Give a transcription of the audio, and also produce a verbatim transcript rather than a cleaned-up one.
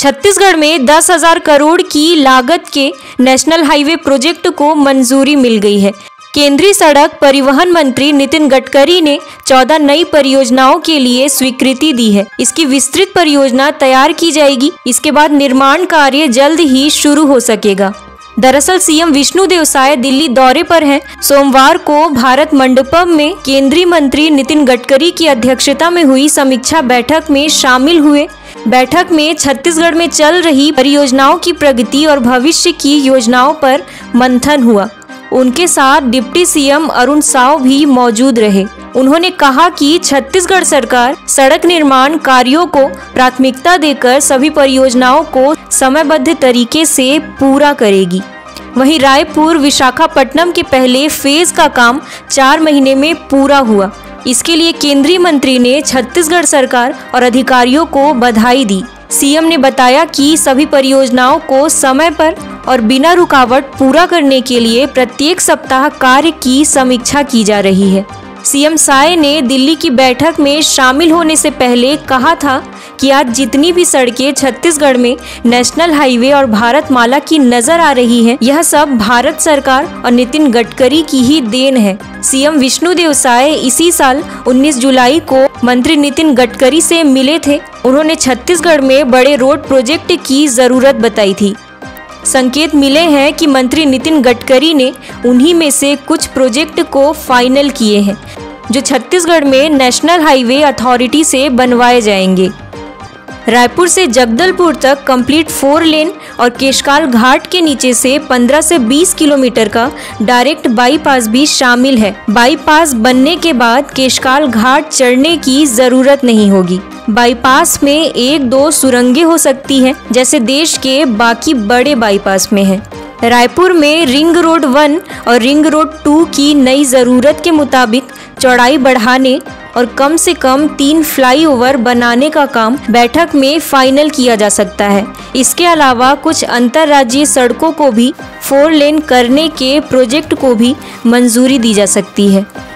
छत्तीसगढ़ में दस हजार करोड़ की लागत के नेशनल हाईवे प्रोजेक्ट को मंजूरी मिल गई है। केंद्रीय सड़क परिवहन मंत्री नितिन गडकरी ने चौदह नई परियोजनाओं के लिए स्वीकृति दी है। इसकी विस्तृत परियोजना तैयार की जाएगी। इसके बाद निर्माण कार्य जल्द ही शुरू हो सकेगा। दरअसल सीएम विष्णुदेव साय दिल्ली दौरे पर हैं। सोमवार को भारत मंडपम में केंद्रीय मंत्री नितिन गडकरी की अध्यक्षता में हुई समीक्षा बैठक में शामिल हुए। बैठक में छत्तीसगढ़ में चल रही परियोजनाओं की प्रगति और भविष्य की योजनाओं पर मंथन हुआ। उनके साथ डिप्टी सीएम अरुण साव भी मौजूद रहे। उन्होंने कहा कि छत्तीसगढ़ सरकार सड़क निर्माण कार्यों को प्राथमिकता देकर सभी परियोजनाओं को समयबद्ध तरीके से पूरा करेगी। वहीं रायपुर विशाखापट्टनम के पहले फेज का काम चार महीने में पूरा हुआ। इसके लिए केंद्रीय मंत्री ने छत्तीसगढ़ सरकार और अधिकारियों को बधाई दी। सीएम ने बताया कि सभी परियोजनाओं को समय पर और बिना रुकावट पूरा करने के लिए प्रत्येक सप्ताह कार्य की समीक्षा की जा रही है। सीएम साय ने दिल्ली की बैठक में शामिल होने से पहले कहा था कि आज जितनी भी सड़कें छत्तीसगढ़ में नेशनल हाईवे और भारत माला की नजर आ रही हैं, यह सब भारत सरकार और नितिन गडकरी की ही देन है। सीएम विष्णुदेव साय इसी साल उन्नीस जुलाई को मंत्री नितिन गडकरी से मिले थे। उन्होंने छत्तीसगढ़ में बड़े रोड प्रोजेक्ट की जरूरत बताई थी। संकेत मिले हैं कि मंत्री नितिन गडकरी ने उन्हीं में से कुछ प्रोजेक्ट को फाइनल किए हैं, जो छत्तीसगढ़ में नेशनल हाईवे अथॉरिटी से बनवाए जाएंगे। रायपुर से जगदलपुर तक कंप्लीट फोर लेन और केशकाल घाट के नीचे से पंद्रह से बीस किलोमीटर का डायरेक्ट बाईपास भी शामिल है। बाईपास बनने के बाद केशकाल घाट चढ़ने की जरूरत नहीं होगी। बाईपास में एक दो सुरंगें हो सकती हैं, जैसे देश के बाकी बड़े बाईपास में है। रायपुर में रिंग रोड वन और रिंग रोड टू की नई जरूरत के मुताबिक चौड़ाई बढ़ाने और कम से कम तीन फ्लाईओवर बनाने का काम बैठक में फाइनल किया जा सकता है। इसके अलावा कुछ अंतर्राज्यीय सड़कों को भी फोर लेन करने के प्रोजेक्ट को भी मंजूरी दी जा सकती है।